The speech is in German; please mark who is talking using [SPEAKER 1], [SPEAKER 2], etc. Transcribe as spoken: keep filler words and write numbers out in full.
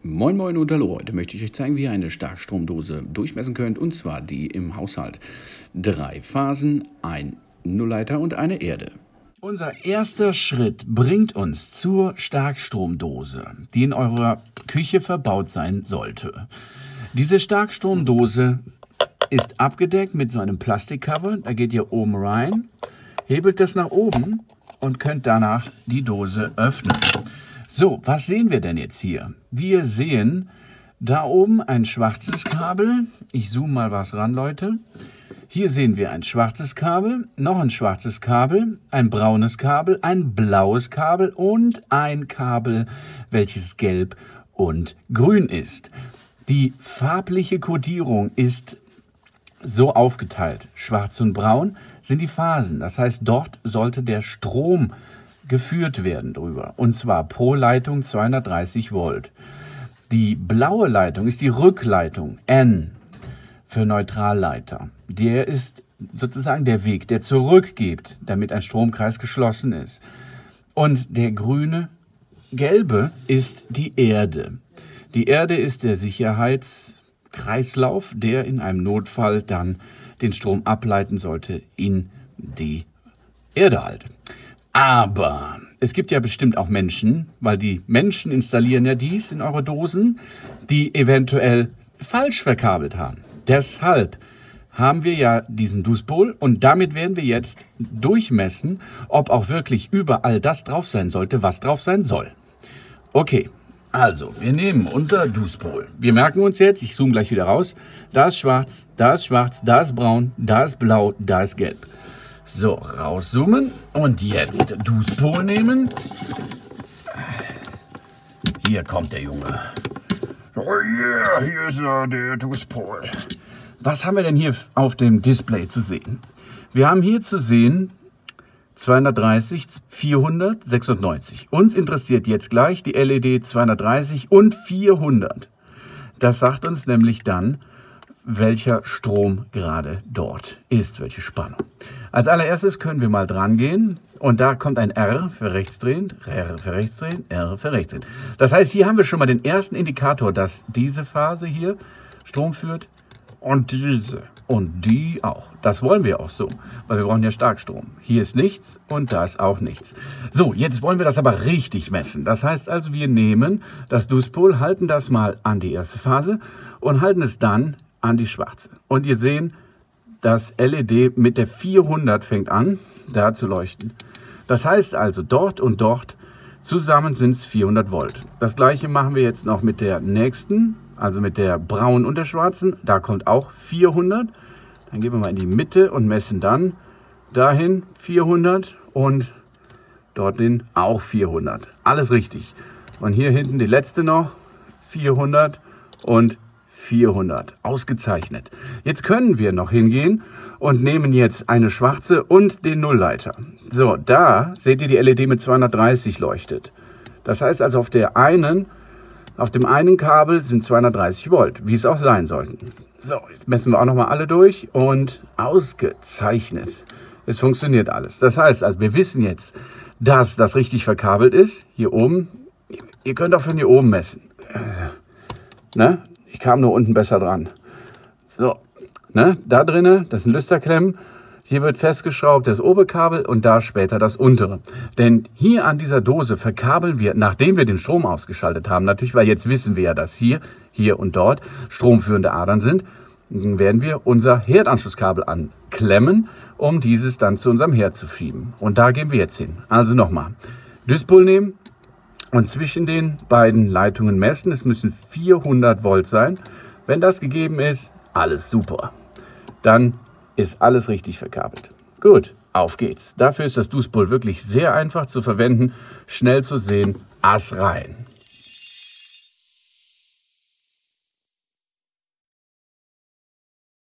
[SPEAKER 1] Moin Moin und Hallo, heute möchte ich euch zeigen, wie ihr eine Starkstromdose durchmessen könnt, und zwar die im Haushalt. Drei Phasen, ein Nullleiter und eine Erde.
[SPEAKER 2] Unser erster Schritt bringt uns zur Starkstromdose, die in eurer Küche verbaut sein sollte. Diese Starkstromdose ist abgedeckt mit so einem Plastikcover, da geht ihr oben rein, hebelt das nach oben und könnt danach die Dose öffnen. So, was sehen wir denn jetzt hier? Wir sehen da oben ein schwarzes Kabel. Ich zoome mal was ran, Leute. Hier sehen wir ein schwarzes Kabel, noch ein schwarzes Kabel, ein braunes Kabel, ein blaues Kabel und ein Kabel, welches gelb und grün ist. Die farbliche Kodierung ist so aufgeteilt. Schwarz und braun sind die Phasen. Das heißt, dort sollte der Strom geführt werden drüber, und zwar pro Leitung zweihundertdreißig Volt. Die blaue Leitung ist die Rückleitung, N für Neutralleiter. Der ist sozusagen der Weg, der zurückgeht, damit ein Stromkreis geschlossen ist. Und der grüne, gelbe ist die Erde. Die Erde ist der Sicherheitskreislauf, der in einem Notfall dann den Strom ableiten sollte in die Erde halt. Aber es gibt ja bestimmt auch Menschen, weil die Menschen installieren ja dies in eure Dosen, die eventuell falsch verkabelt haben. Deshalb haben wir ja diesen DOESPOL und damit werden wir jetzt durchmessen, ob auch wirklich überall das drauf sein sollte, was drauf sein soll. Okay, also wir nehmen unser DOESPOL. Wir merken uns jetzt, ich zoome gleich wieder raus, da ist schwarz, da ist schwarz, da ist braun, da ist blau, da ist gelb. So, rauszoomen und jetzt DOESPOL nehmen. Hier kommt der Junge. Oh yeah, hier ist er, der DOESPOL. Was haben wir denn hier auf dem Display zu sehen? Wir haben hier zu sehen zweihundertdreißig, vierhundert, sechsundneunzig. Uns interessiert jetzt gleich die L E D zweihundertdreißig und vierhundert. Das sagt uns nämlich dann, welcher Strom gerade dort ist, welche Spannung. Als allererstes können wir mal dran gehen und da kommt ein R für rechtsdrehen, R für rechtsdrehen, R für rechtsdrehen. Das heißt, hier haben wir schon mal den ersten Indikator, dass diese Phase hier Strom führt und diese und die auch. Das wollen wir auch so, weil wir brauchen ja Starkstrom. Hier ist nichts und da ist auch nichts. So, jetzt wollen wir das aber richtig messen. Das heißt also, wir nehmen das DOESPOL, halten das mal an die erste Phase und halten es dann an die schwarze. Und ihr seht, das L E D mit der vierhundert fängt an, da zu leuchten. Das heißt also, dort und dort zusammen sind es vierhundert Volt. Das gleiche machen wir jetzt noch mit der nächsten, also mit der braunen und der schwarzen. Da kommt auch vierhundert. Dann gehen wir mal in die Mitte und messen dann dahin vierhundert und dorthin auch vierhundert. Alles richtig. Und hier hinten die letzte noch, vierhundert und vierhundert. Ausgezeichnet. Jetzt können wir noch hingehen und nehmen jetzt eine schwarze und den Nullleiter. So, da seht ihr, die L E D mit zweihundertdreißig leuchtet. Das heißt also, auf der einen, auf dem einen Kabel sind zweihundertdreißig Volt, wie es auch sein sollten. So, jetzt messen wir auch noch mal alle durch und ausgezeichnet. Es funktioniert alles. Das heißt also, wir wissen jetzt, dass das richtig verkabelt ist. Hier oben. Ihr könnt auch von hier oben messen. Ne? Ich kam nur unten besser dran. So, ne, da drinnen, das sind Lüsterklemmen. Hier wird festgeschraubt das obere Kabel und da später das untere. Denn hier an dieser Dose verkabeln wir, nachdem wir den Strom ausgeschaltet haben, natürlich, weil jetzt wissen wir ja, dass hier, hier und dort stromführende Adern sind, dann werden wir unser Herdanschlusskabel anklemmen, um dieses dann zu unserem Herd zu schieben. Und da gehen wir jetzt hin. Also nochmal, DOESPOL nehmen. Und zwischen den beiden Leitungen messen. Es müssen vierhundert Volt sein. Wenn das gegeben ist, alles super. Dann ist alles richtig verkabelt. Gut, auf geht's. Dafür ist das DOESPOL wirklich sehr einfach zu verwenden, schnell zu sehen. Ass rein.